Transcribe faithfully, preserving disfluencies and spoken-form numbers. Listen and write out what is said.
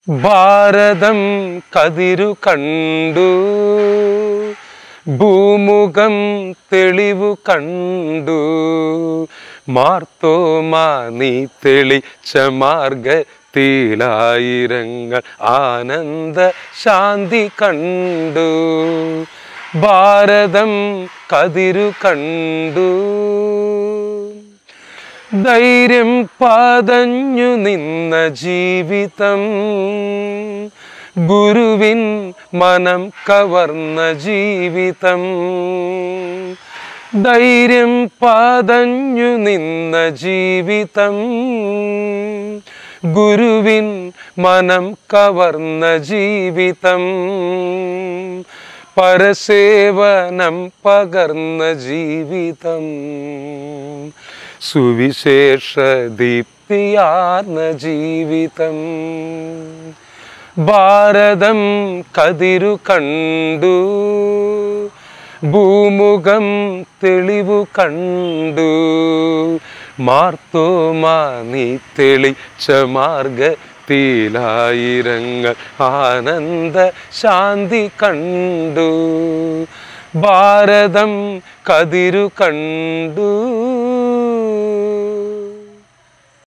ഭാരതം കതിരു കണ്ടു, ഭൂമുഖം തെളിവു കണ്ടു. മാർത്തോമാ നീ തെളിച്ച മാർഗത്തിലായിരങ്ങൾ ആനന്ദ ശാന്തി കണ്ടു. ഭാരതം കതിരു കണ്ടു. ധൈര്യം പതഞ്ഞു നിന്ന ജീവിതം, ഗുരുവിൻ മനം കവർന്ന ജീവിതം. ധൈര്യം പതഞ്ഞു നിന്ന ജീവിതം, ഗുരുവിൻ മനം കവർന്ന ജീവിതം. പരസേവനം പകർന്ന ജീവിതം, സുവിശേഷ ദീപ്തിയാർന്ന ജീവിതം. ഭാരതം കതിരു കണ്ടു, ഭൂമുഖം തെളിവു കണ്ടു. മാർത്തോമാ നീ തെളിച്ച മാർഗത്തിലായിരങ്ങൾ ആനന്ദ ശാന്തി കണ്ടു. ഭാരതം കതിരു കണ്ടു.